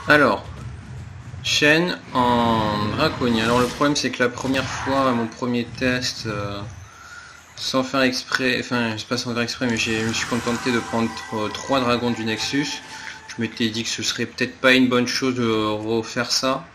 Alors, Chen en draconien. Alors le problème c'est que la première fois, mon premier test, sans faire exprès, enfin c'est pas sans faire exprès, mais je me suis contenté de prendre 3 dragons du Nexus. Je m'étais dit que ce serait peut-être pas une bonne chose de refaire ça.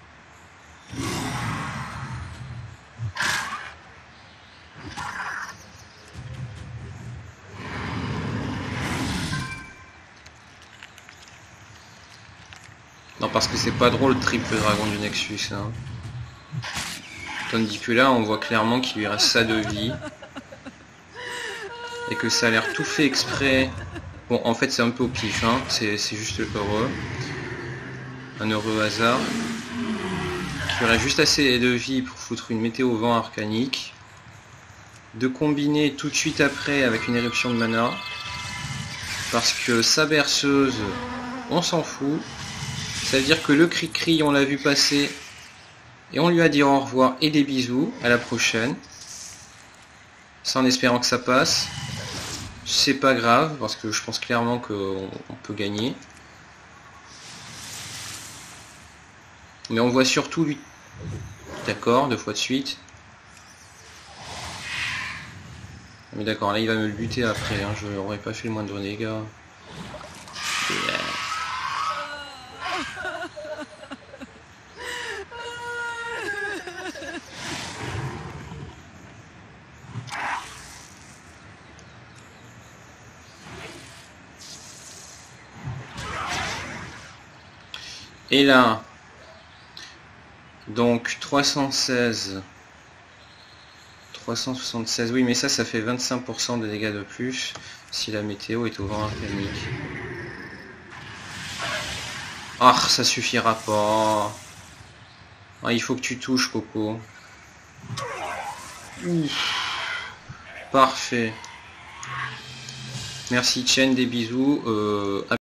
Non, parce que c'est pas drôle triple dragon du Nexus. Hein. Tandis que là, on voit clairement qu'il lui reste ça de vie. Et que ça a l'air tout fait exprès. Bon, en fait, c'est un peu au pif, hein. C'est juste heureux. Un heureux hasard. Il aurait juste assez de vie pour foutre une météo vent arcanique. De combiner tout de suite après avec une éruption de mana. Parce que sa berceuse, on s'en fout. Ça veut dire que le cri-cri, on l'a vu passer. Et on lui a dit au revoir et des bisous. À la prochaine. Ça en espérant que ça passe. C'est pas grave, parce que je pense clairement qu'on peut gagner. Mais on voit surtout lui... D'accord, 2 fois de suite. Mais d'accord, là il va me le buter après, hein. Je n'aurais pas fait le moindre dégât. Et là, donc 316, 376, oui mais ça fait 25% de dégâts de plus si la météo est au vent arcanique. Ah, ça suffira pas. Ah, il faut que tu touches, Coco. Ouf. Parfait. Merci Chen, des bisous.